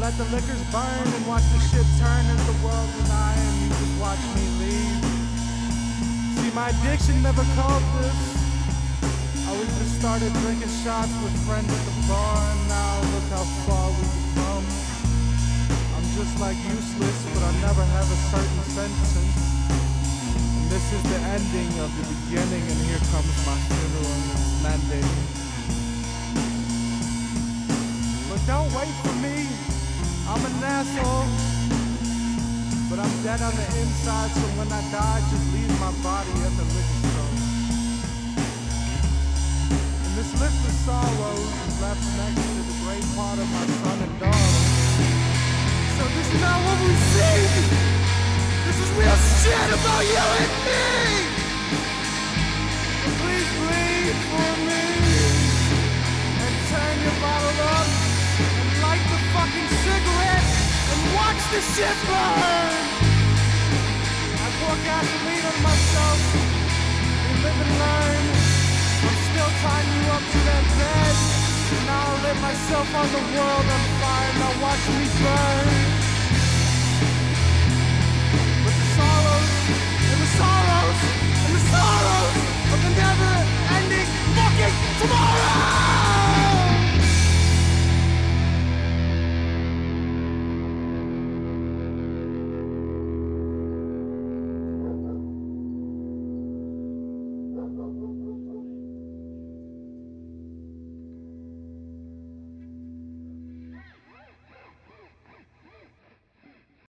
let the liquors burn and watch the shit turn as the world and I and you just watch me leave. See, my addiction never called this. We just started drinking shots with friends at the bar, and now look how far we've come. I'm just like useless, but I never have a certain sentence. And this is the ending of the beginning, and here comes my funeral and it's mending. But don't wait for me, I'm an asshole. But I'm dead on the inside, so when I die, just leave my body at the liquor store. This list of sorrows is left next to the great part of my son and daughter. So this is not what we see. This is real shit about you and me. So please bleed for me and turn your bottle up and light the fucking cigarette and watch the shit burn. I pour gasoline on myself and live and learn. I'm still tying you up to that bed, and now I lit myself on the world on fire.